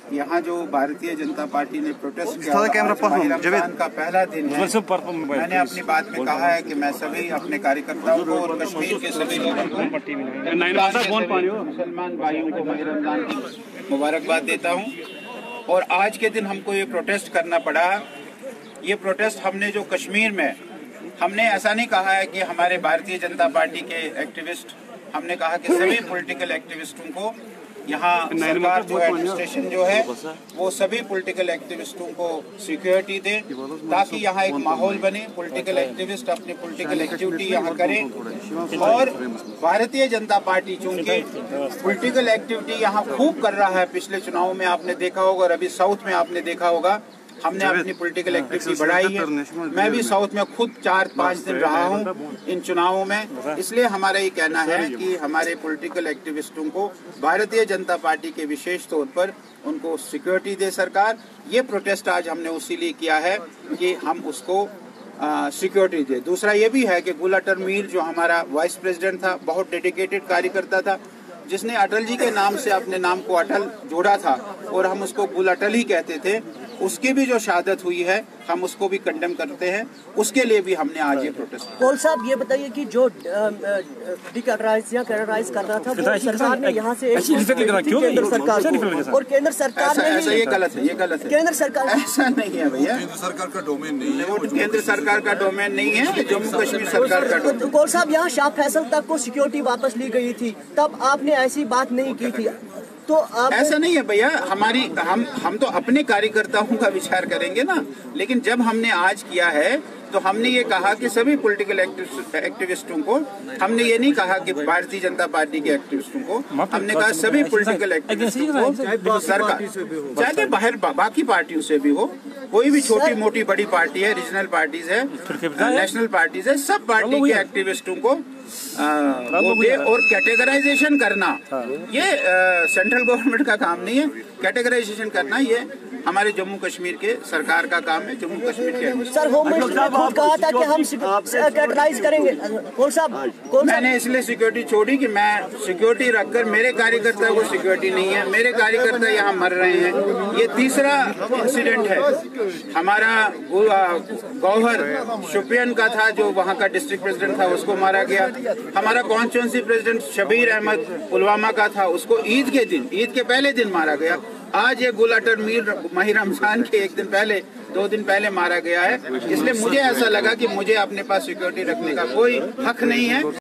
यहाँ जो भारतीय जनता पार्टी ने प्रोटेस्ट किया, रमजान का पहला दिन है। मैंने अपनी बात में कहा है कि मैं सभी अपने कार्यकर्ताओं को और कश्मीर के सभी लोगों को, मुसलमान भाइयों को माह रमजान की मुबारकबाद देता हूँ। और आज के दिन हमको ये प्रोटेस्ट करना पड़ा। ये प्रोटेस्ट हमने जो कश्मीर में, हमने ऐसा नहीं कहा है कि हमारे भारतीय जनता पार्टी के एक्टिविस्ट, हमने कहा कि सभी पॉलिटिकल एक्टिविस्टों को यहाँ सरकार जो एडमिनिस्ट्रेशन जो है वो सभी पॉलिटिकल एक्टिविस्टों को सिक्योरिटी दे, ताकि यहाँ एक माहौल बने, पॉलिटिकल एक्टिविस्ट अपनी पॉलिटिकल एक्टिविटी यहाँ करें। और भारतीय जनता पार्टी चूंकि पॉलिटिकल एक्टिविटी यहाँ खूब कर रहा है, पिछले चुनाव में आपने देखा होगा और अभी साउथ में आपने देखा होगा, हमने अपनी पॉलिटिकल एक्टिविटी बढ़ाई है। मैं भी साउथ में खुद 4-5 दिन रहा हूँ इन चुनावों में। इसलिए हमारा ये कहना है कि हमारे पॉलिटिकल एक्टिविस्टों को भारतीय जनता पार्टी के विशेष तौर पर उनको सिक्योरिटी दे सरकार। ये प्रोटेस्ट आज हमने उसीलिए किया है कि हम उसको सिक्योरिटी दे। दूसरा ये भी है कि गुल अटल मीर जो हमारा वाइस प्रेसिडेंट था, बहुत डेडिकेटेड कार्यकर्ता था, जिसने अटल जी के नाम से अपने नाम को अटल जोड़ा था और हम उसको गुल अटल ही कहते थे। उसकी भी जो शहादत हुई है हम उसको भी कंडेम करते हैं, उसके लिए भी हमने आज ये प्रोटेस्ट। कौल साहब ये बताइए कि जो डिकैटराइज या कैटराइज कर रहा था वो सरकार ने यहाँ से केंद्र सरकार को, और केंद्र सरकार ने ऐसा, ये गलत है, ये गलत है। केंद्र सरकार ऐसा नहीं है भैया, केंद्र सरकार का डोमेन नहीं है, वो केंद्र सरकार का डोमेन नहीं है, जम्मू कश्मीर सरकार का डोमेन। कौल साहब यहाँ शाह फैसल तक को सिक्योरिटी वापस ली गई थी, तब आपने ऐसी बात नहीं की थी, तो आप ऐसा नहीं है भैया। हमारी हम तो अपने कार्यकर्ताओं का विचार करेंगे ना, लेकिन जब हमने आज किया है तो हमने ये कहा कि सभी पॉलिटिकल एक्टिविस्टों को, हमने ये नहीं कहा कि भारतीय जनता पार्टी के एक्टिविस्टों को, हमने कहा सभी पॉलिटिकल एक्टिविस्टों को, सरकार चाहे बाहर बाकी पार्टियों से भी हो, कोई भी छोटी मोटी बड़ी पार्टी है, रीजनल पार्टीज है, नेशनल पार्टीज है, सब पार्टी के एक्टिविस्टों को और कैटेगराइजेशन करना ये सेंट्रल गवर्नमेंट का काम नहीं है। कैटेगराइजेशन करना ये हमारे जम्मू कश्मीर के सरकार का काम है। जम्मू कश्मीर के सर होम मिनिस्टर ने खुद कहा था कि हम कैटेगराइज करेंगे। कौन साहब मैंने इसलिए सिक्योरिटी छोड़ी कि मैं सिक्योरिटी रखकर, मेरे कार्यकर्ता को सिक्योरिटी नहीं है, मेरे कार्यकर्ता यहाँ मर रहे हैं। ये तीसरा इंसिडेंट है। हमारा गौहर शोपियान का था, जो वहाँ का डिस्ट्रिक्ट प्रेसिडेंट था, उसको मारा गया। हमारा कॉन्स्टिट्यूंसी प्रेसिडेंट शबीर अहमद पुलवामा का था, उसको ईद के पहले दिन मारा गया। आज ये गुल अटल मीर माह रमजान के 1 दिन पहले, 2 दिन पहले मारा गया है। इसलिए मुझे ऐसा लगा कि मुझे अपने पास सिक्योरिटी रखने का कोई हक नहीं है।